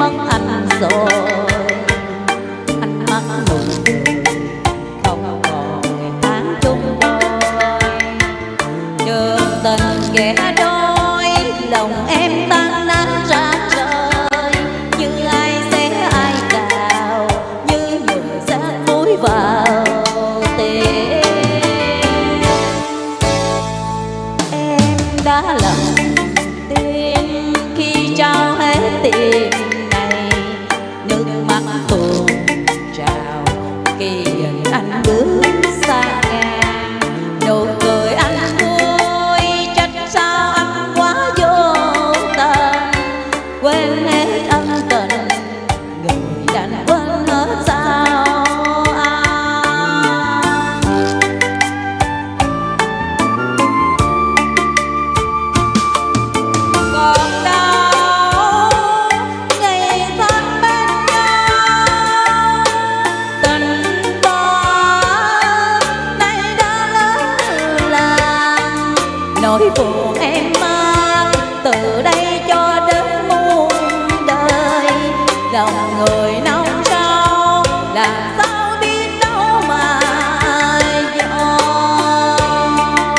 mất anh rồi. Anh mất nụ cười, không còn ngày tháng chung đôi. Trường tình kẻ đôi, lòng em tan nát ra trời. Như ai xé ai cào, như người rác muối vào tiền. Em đã lầm tin khi trao hết tiền này. Nước mắt tuôn trào khi nhìn anh bước xa ngang. Nụ cười anh vui, trách sao anh quá vô tình. Quên hết ân tình, người đành quên hết sao anh. Còn đâu ngày tháng bên nhau, tình ta nay đã lỡ làng. Nỗi buồn em mang từ đây cho đến muôn đời. Lòng người nóng sâu làm sao biết đâu mà dọn.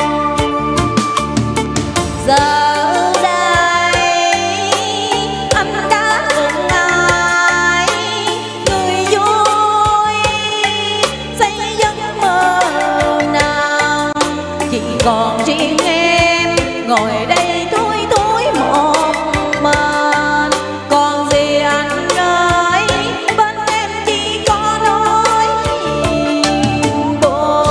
Giờ đây anh đã cùng ai người vui xây giấc mơ nào. Chỉ còn riêng em ngồi đây thui thối một mình. Còn gì anh ơi, bên em chỉ có nỗi buồn.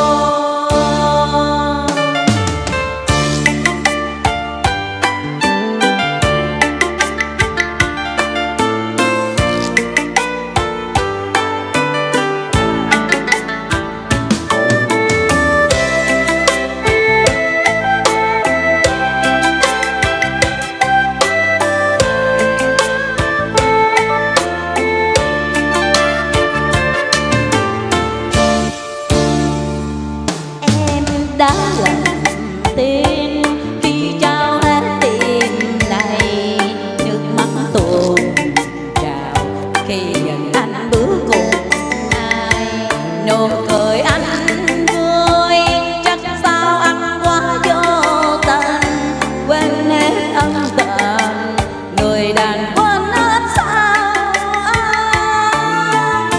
Em đã lầm tin khi trao hết tiền này. Nước mắt tuôn trào khi nhìn anh bước cùng ai. Nụ cười anh vui, chắc sao anh quá vô tình. Quên hết ân tình, người đàn quên hết sao anh.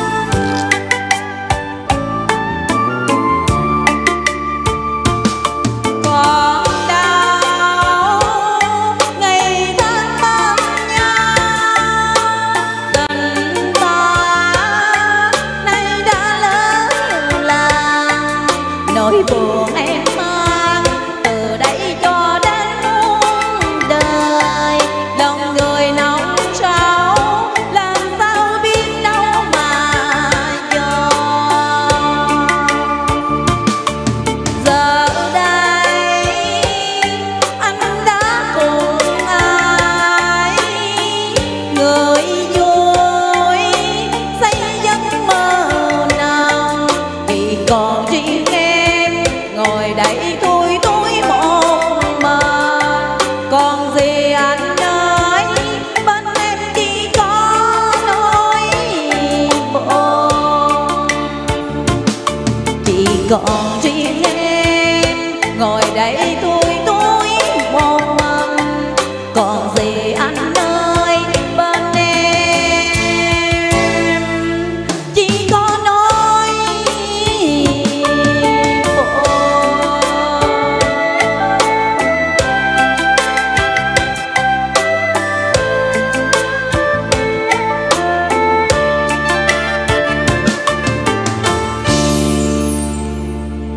Còn đâu ngày tháng bên nhau, tình ta nay đã lỡ làng. Nỗi buồn em mang từ đây cho đến muôn đời. Lòng người nóng sâu làm sao biết đâu mà dọn. Giờ đây anh đã cùng ai người vui xây giấc mơ nào. Thì còn riêng em ngồi đây thui thối một mình. Còn gì anh ơi, bên em chỉ có nỗi buồn. Chỉ có